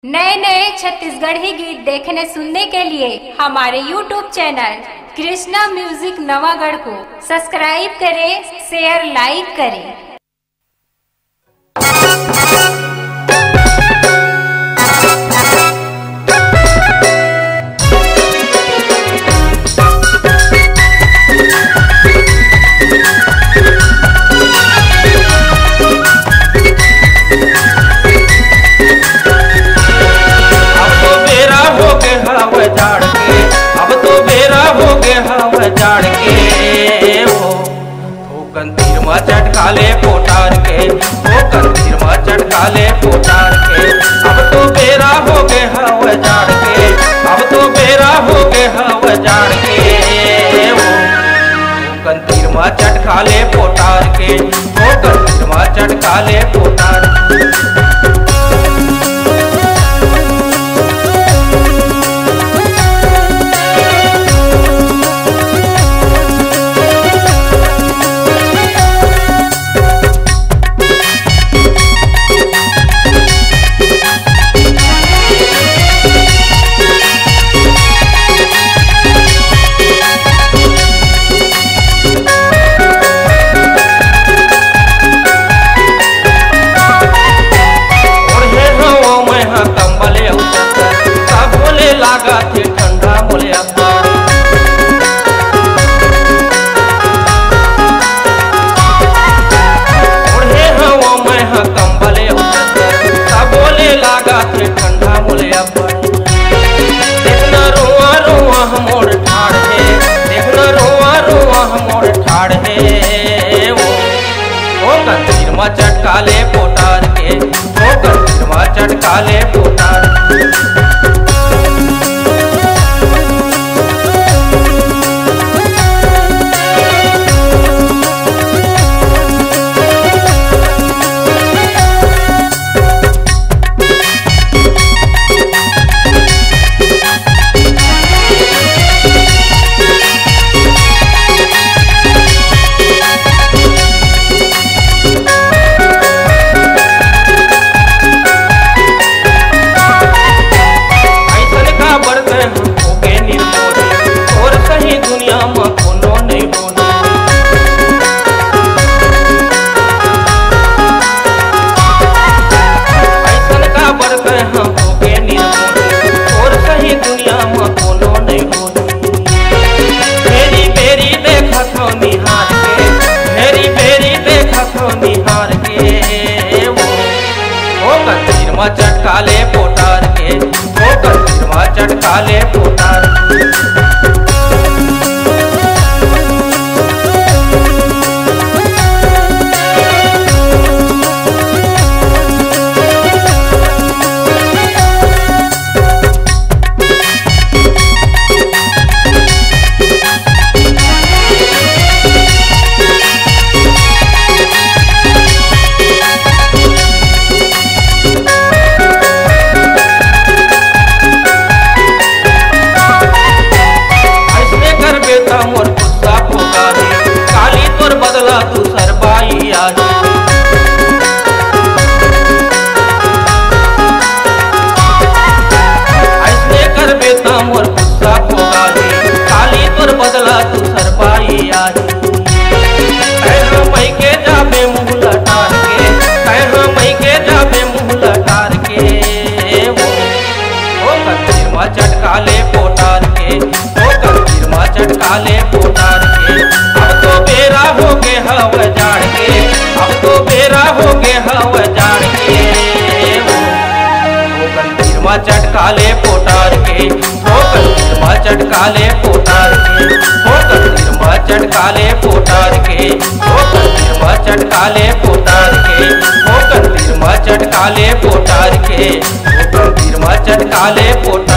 नए नए छत्तीसगढ़ी गीत देखने सुनने के लिए हमारे YouTube channel Krishna music Navagarh को सब्सक्राइब करें, शेयर लाइक करें। जाड़ के वो कंतीर में चटका ले पोटार के, वो कंतीर में चटका ले पोटार के। अब तो बेरा हो गए हव जाड़ के, अब तो बेरा हो गए हव जाड़ के। वो कंतीर में चटका ले पोटार के, वो कंतीर में चटका ले पोटार के। लागा थे ठंडा मोले अब्बार ओढ़े हवा मैं हाँ कंबले बोले लागा थे ठंडा मोले अब्बार। देखना रोआ रोआ मोड़ ठाड़ है, देखना रोआ रोआ मोड़ ठाड़ है। वो कंतीर में चटका ले पोटार के, वो कंतीर में चटका ले पोटार। चटका ले पोटार के, वो कंतीर में चटका ले पोटार। मोर गुस्सा होगा है काली तोर बदला तू सरबाई आज। ऐसने कर बेटा मोर गुस्सा होगा है काली तोर बदला तू सरबाई आज। कह मई के जाबे मुँह लटार के, कह मई के जाबे मुँह लटार के। वो कंतीर में चटका ले पोटार के, वो कंतीर में चटका ले पोटार के। अब तो बेरा हो गए हव जाड़ के, अब तो बेरा हो गए हव जाड़ के। वो कंतीर में चटका ले पोटार के, वो कंतीर में चटका ले पोटार के, वो कंतीर में चटका ले पोटार के, वो कंतीर में चटका ले पोटार के, वो कंतीर में चटका ले पोटार के, वो कंतीर में चटका ले पोटार।